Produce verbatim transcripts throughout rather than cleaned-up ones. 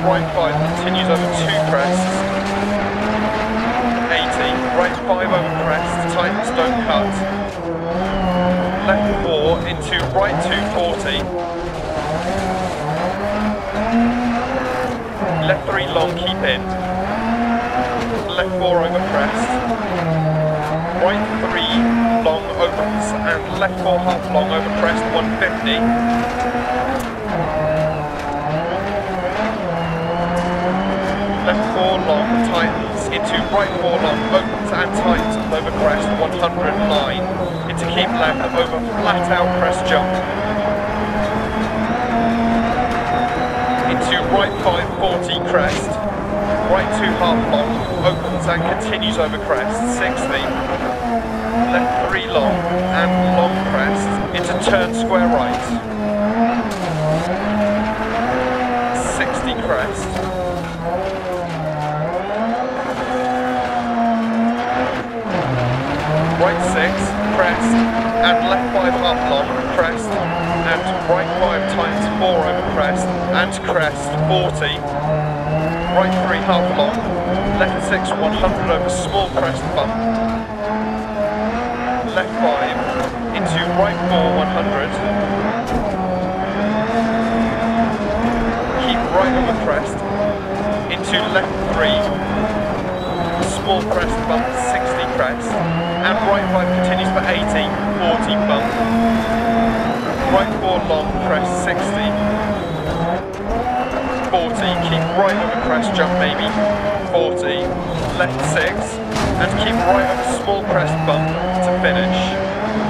right five continues over two crests, eighty, right five over crest, tightens, don't cut, left four into right two, forty, left three long, keep in, left four over crest, right three long opens and left four half long over crest, one fifty. Left four long tightens into right four long opens and tightens over crest, one hundred nine. Into keep left over flat out crest jump. Into right five, forty crest. Right two half long opens and continues over crest, sixty. Left three long and long crest into turn square right, sixty crest, right six crest and left five half long crest and right five times four over crest and crest, forty, right three half long, left six one hundred over small crest bump, left five into right four one hundred, keep right over crest, into left three, small crest bump, sixty crest, and right five continues for eighty, forty bump, right four long crest, sixty, forty, keep right over crest jump maybe, forty, left six, and keep right over small crest bump to finish.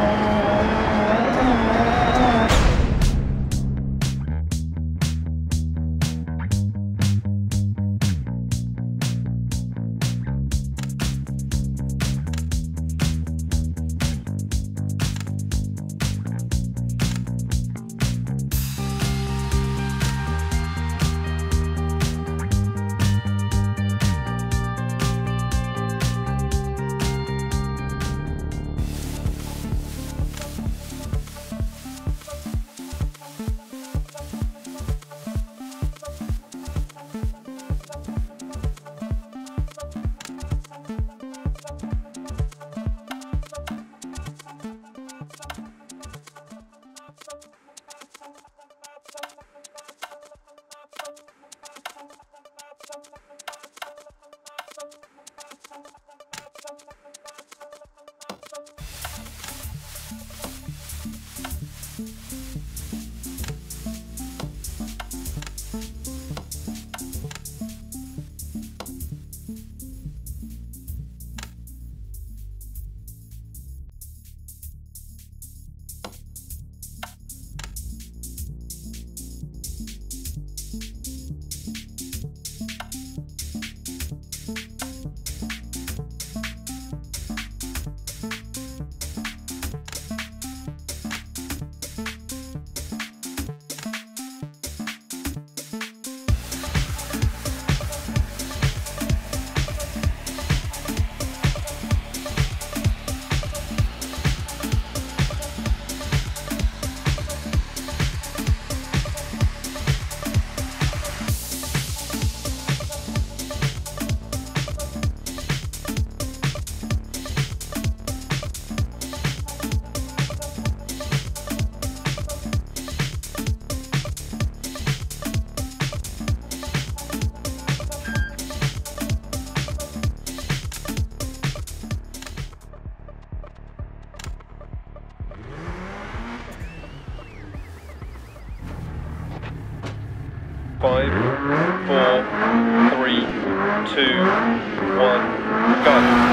Five, four, three, two, one, go.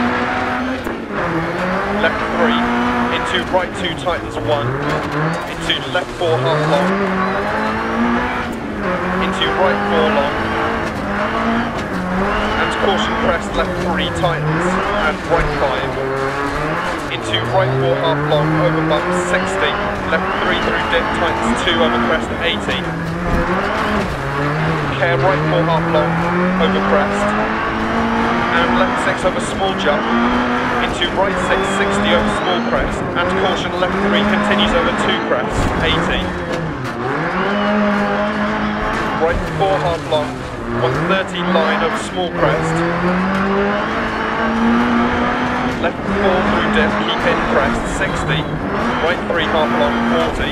Left three, into right two tightens one, into left four half long, into right four long, and caution crest left three tightens, and right five, into right four half long, over bump sixty, left three through dip tightens two over crest eighty. Care right four half long, over crest, and left six over small jump, into right six, sixty over small crest, and caution left three continues over two crest, eighty. Right four half long, one thirty line over small crest. Left four through dip, keep in crest, sixty. Right three half long, forty.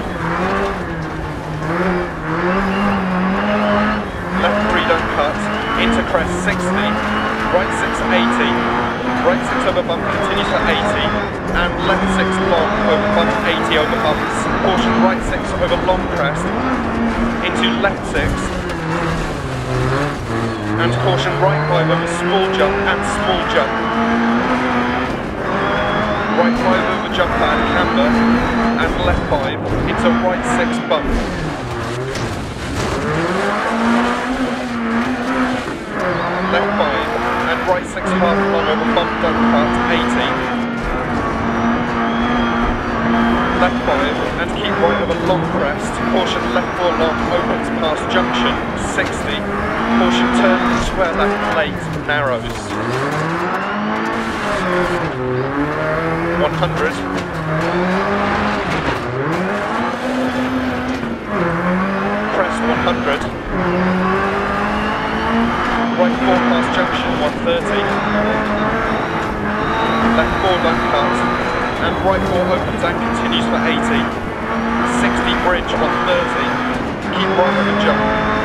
Left three don't cut, into crest, sixty. Right six, eighty. Right six over bump, continues for eighty. And left six long over bump, eighty over bumps. Caution right six over long crest. Into left six. And caution right five over small jump and small jump. Right five over jump pad, camber, and left five into right six bump. Left five and right six half long over bump, don't cut, eighty. Left five and keep right over long crest. Caution left four long opens past junction, sixty. Caution turn square left late, narrows. one hundred. Crest one hundred. Right four past junction one thirty. Left four don't cut. And right four opens and continues for eighty. sixty bridge one thirty. Keep right over jump.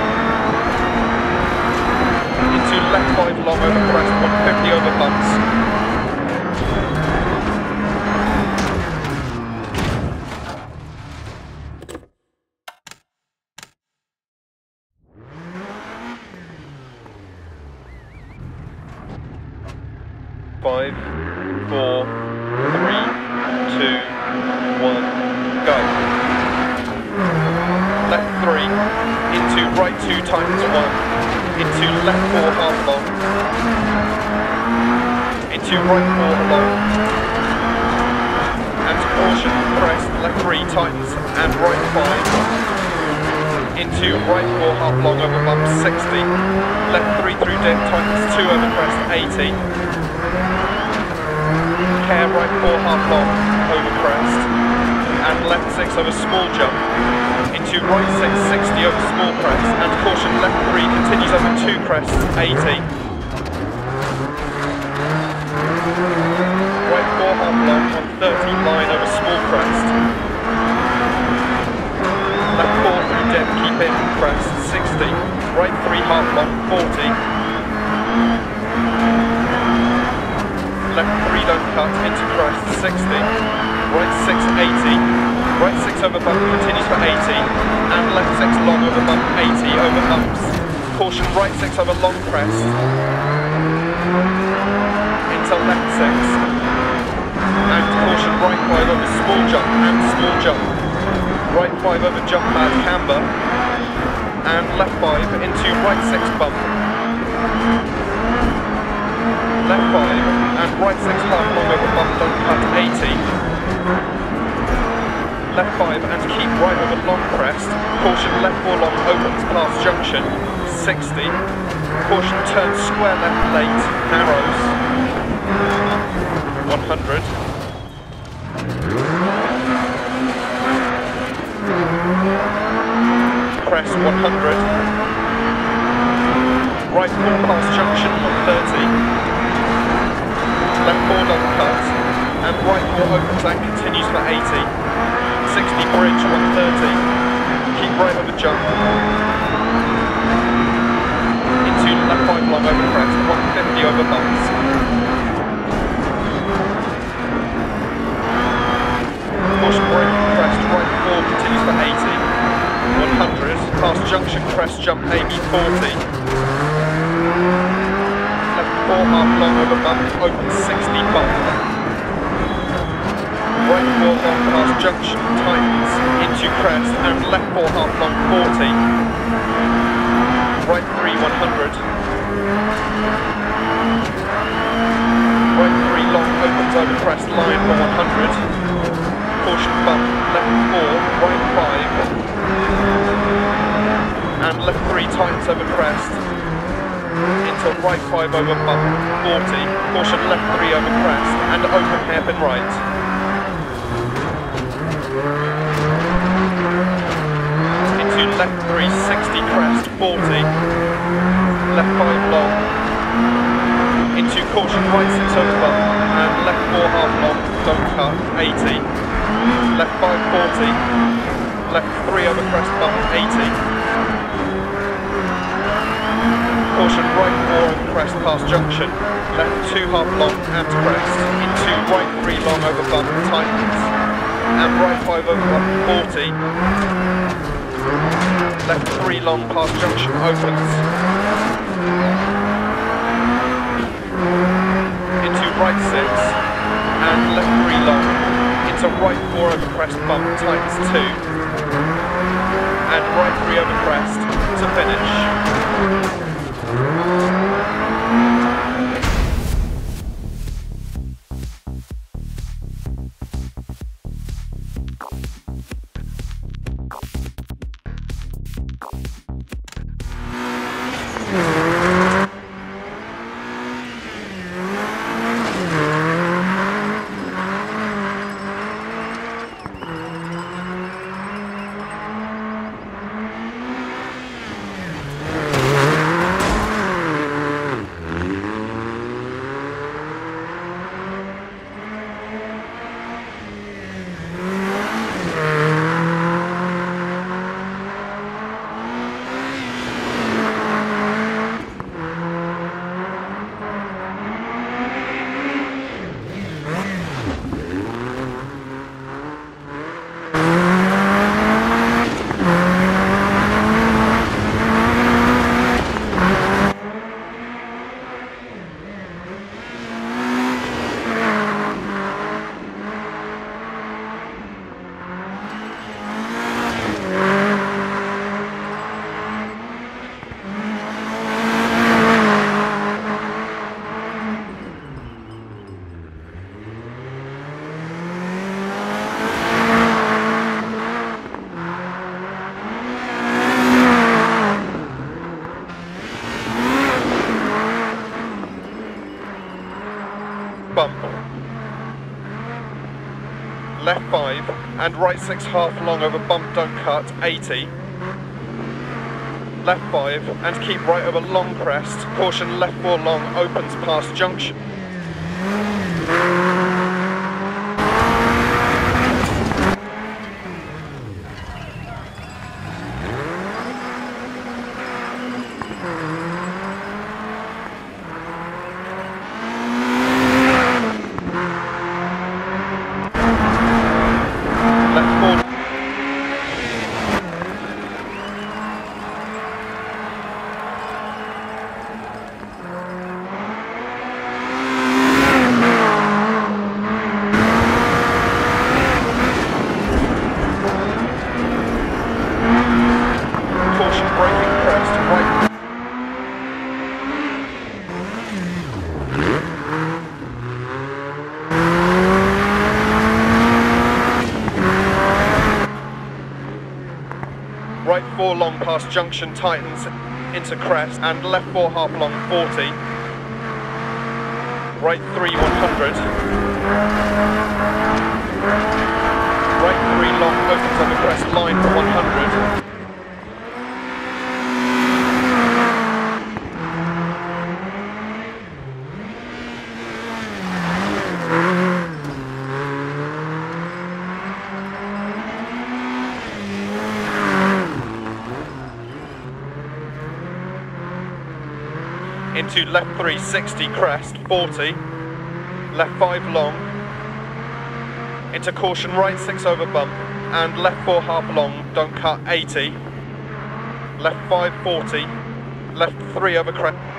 Into left five long over crest, one fifty over bumps. Five, four, three, two, one, go. Left three, into right two times one, into left four half long, into right four long, and caution, crest, left three times, and right five, into right four half long over bump, sixty, left three through dip times two over crest, eighty, care right four half long over crest, and left six over small jump, into right six, sixty over small crest, and caution left three continues over two crest, eighty. Right four half long, one thirty line over small crest. Left four through dip, keep in crest, sixty. Right three half long, forty. Left three don't cut, into crest, sixty. Right six, eighty. Right six over bump, continues for eighty. And left six long over bump, eighty over bumps. Caution right six over long crest. Into left six. And caution right five over small jump and small jump. Right five over jump pad, camber. And left five into right six bump. Left five and right six half long over bump, don't cut, eighty. Left five and keep right over long crest. Caution left four long opens past junction, sixty. Caution turn square left late, narrows, one hundred. Crest one hundred. Right four past junction, one thirty. Left four don't cut, and right four opens and continues for eighty. sixty bridge, one thirty. Keep right over jump. Into left five long over crest, one fifty over bumps. Push brake, crest, right four continues for eighty. one hundred, past junction, crest, jump, A B forty. Four half long over bump, open sixty bump. Right four long past junction, tightens into crest, and left four half long, forty. Right three, one hundred. Right three long opens over crest, line for one hundred. Caution bump, left four, right five. And left three tightens over crest. Into right five over bump, forty, caution left three over crest, and open hairpin right. Into left three, sixty crest, forty. left five long, into caution right six over bump, and left four half long, don't cut, eighty, left five forty, left three over crest bump, eighty, caution right four over crest past junction, left two half long and crest, into right three long over bump, tightens, and right five over bump, forty, left three long past junction, opens, into right six, and left three long, into right four over crest bump, tightens two, and right three over crest to finish. Bump, left five and right six half long over bump, don't cut, eighty, left five and keep right over long crest, caution left four long, opens past junction. Right four long past junction, tightens into crest, and left four half long, forty. Right three, one hundred. Right three long, opens on the crest line for one hundred. Into left three, sixty, crest, forty, left five long, into caution right six over bump, and left four half long, don't cut, eighty, left five, forty, left three over crest.